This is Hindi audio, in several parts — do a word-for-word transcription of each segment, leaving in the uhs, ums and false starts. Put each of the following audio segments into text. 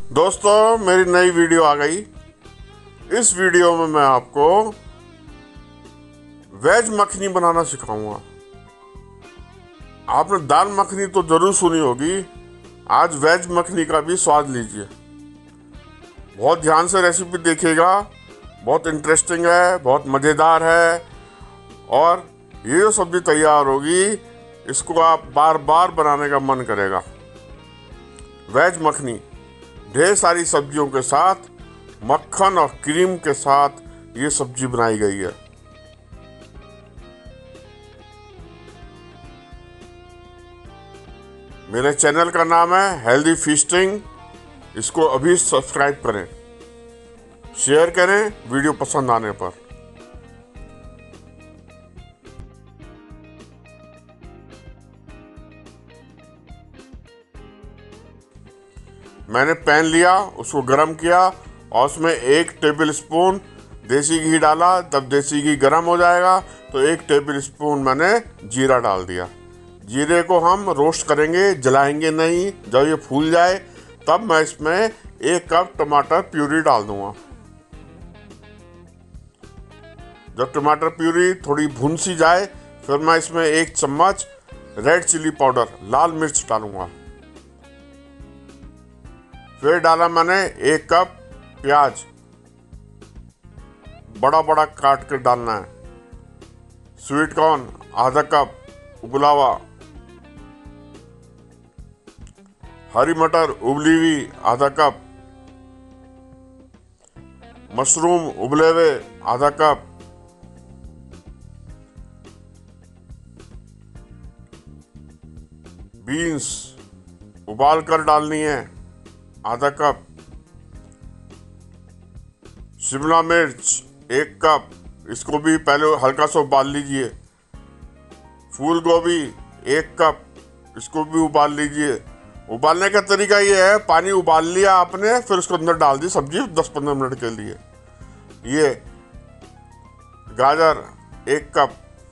दोस्तों, मेरी नई वीडियो आ गई। इस वीडियो में मैं आपको वेज मखनी बनाना सिखाऊंगा। आपने दाल मखनी तो जरूर सुनी होगी, आज वेज मखनी का भी स्वाद लीजिए। बहुत ध्यान से रेसिपी देखिएगा, बहुत इंटरेस्टिंग है, बहुत मज़ेदार है। और ये जो सब्ज़ी तैयार होगी, इसको आप बार बार बनाने का मन करेगा। वेज मखनी ढेर सारी सब्जियों के साथ, मक्खन और क्रीम के साथ ये सब्जी बनाई गई है। मेरे चैनल का नाम है हेल्दी फीस्टिंग। इसको अभी सब्सक्राइब करें, शेयर करें वीडियो पसंद आने पर। मैंने पैन लिया, उसको गर्म किया और उसमें एक टेबल स्पून देसी घी डाला। जब देसी घी गर्म हो जाएगा तो एक टेबल स्पून मैंने जीरा डाल दिया। जीरे को हम रोस्ट करेंगे, जलाएंगे नहीं। जब ये फूल जाए तब मैं इसमें एक कप टमाटर प्यूरी डाल दूंगा। जब टमाटर प्यूरी थोड़ी भुन सी जाए, फिर मैं इसमें एक चम्मच रेड चिली पाउडर, लाल मिर्च डालूंगा। फिर डाला मैंने एक कप प्याज, बड़ा बड़ा काट कर डालना है। स्वीट कॉर्न आधा कप उबला हुआ, हरी मटर उबली हुई आधा कप, मशरूम उबले हुए आधा कप, बीन्स उबाल कर डालनी है आधा कप, शिमला मिर्च एक कप, इसको भी पहले हल्का सा उबाल लीजिए। फूल गोभी एक कप, इसको भी उबाल लीजिए। उबालने का तरीका ये है, पानी उबाल लिया आपने, फिर उसको अंदर डाल दी सब्जी दस पंद्रह मिनट के लिए। ये गाजर एक कप,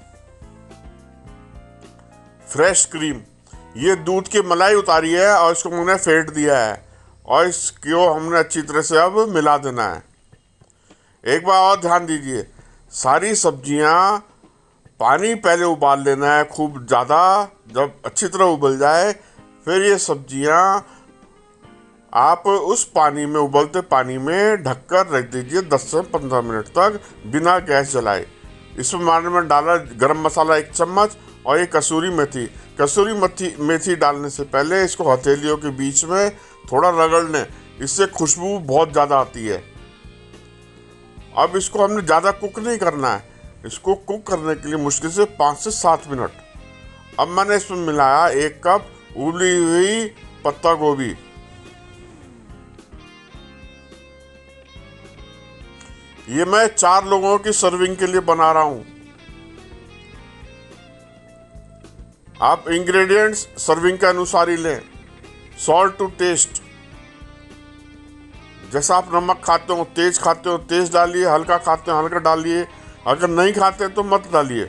फ्रेश क्रीम, ये दूध की मलाई उतारी है और इसको मैंने फेंट दिया है और इसको हमने अच्छी तरह से अब मिला देना है। एक बार और ध्यान दीजिए, सारी सब्जियां पानी पहले उबाल लेना है खूब ज़्यादा। जब अच्छी तरह उबल जाए फिर ये सब्जियां आप उस पानी में, उबलते पानी में ढककर रख दीजिए दस से पंद्रह मिनट तक बिना गैस जलाए। इसमें मैंने में डाला गरम मसाला एक चम्मच और ये कसूरी मेथी। कसूरी मेथी मेथी डालने से पहले इसको हथेलियों के बीच में थोड़ा रगड़ लें, इससे खुशबू बहुत ज़्यादा आती है। अब इसको हमने ज़्यादा कुक नहीं करना है, इसको कुक करने के लिए मुश्किल से पाँच से सात मिनट। अब मैंने इसमें मिलाया एक कप उबली हुई पत्ता गोभी, ये मैं चार लोगों की सर्विंग के लिए बना रहा हूं। आप इंग्रेडिएंट्स सर्विंग के अनुसार ही लें। सॉल्ट टू टेस्ट, जैसा आप नमक खाते हो, तेज खाते हो तेज डालिए, हल्का खाते हो हल्का डालिए, अगर नहीं खाते तो मत डालिए।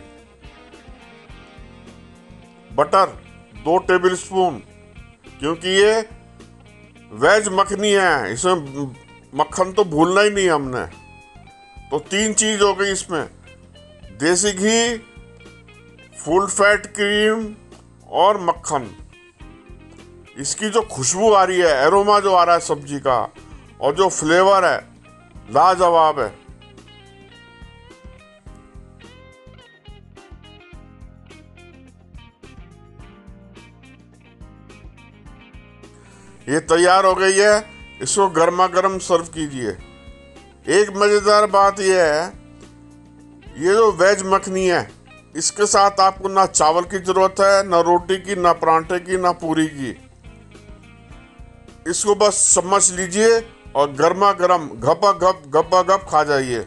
बटर दो टेबल स्पून, क्योंकि ये वेज मखनी है, इसमें मक्खन तो भूलना ही नहीं हमने। तो तीन चीज हो गई इसमें, देसी घी, फुल फैट क्रीम और मक्खन। इसकी जो खुशबू आ रही है, एरोमा जो आ रहा है सब्जी का, और जो फ्लेवर है, लाजवाब है। ये तैयार हो गई है, इसको गर्मा गर्म सर्व कीजिए। एक मज़ेदार बात यह है, ये जो वेज मखनी है, इसके साथ आपको ना चावल की ज़रूरत है, ना रोटी की, ना परांठे की, ना पूरी की। इसको बस चम्मच लीजिए और गर्मा गर्म घपा घप घपा घप खा जाइए।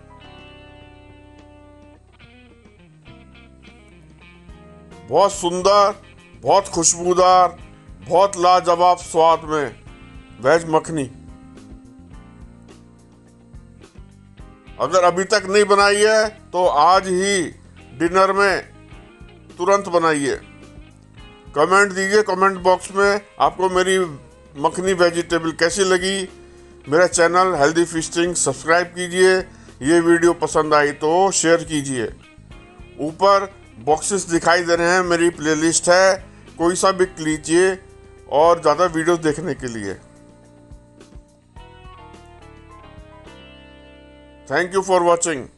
बहुत सुंदर, बहुत खुशबूदार, बहुत लाजवाब स्वाद में वेज मखनी। अगर अभी तक नहीं बनाई है तो आज ही डिनर में तुरंत बनाइए। कमेंट दीजिए कमेंट बॉक्स में, आपको मेरी मखनी वेजिटेबल कैसी लगी। मेरा चैनल हेल्दी फीस्टिंग सब्सक्राइब कीजिए। ये वीडियो पसंद आई तो शेयर कीजिए। ऊपर बॉक्सेस दिखाई दे रहे हैं, मेरी प्लेलिस्ट है, कोई सा भी लीजिए और ज़्यादा वीडियो देखने के लिए। Thank you for watching.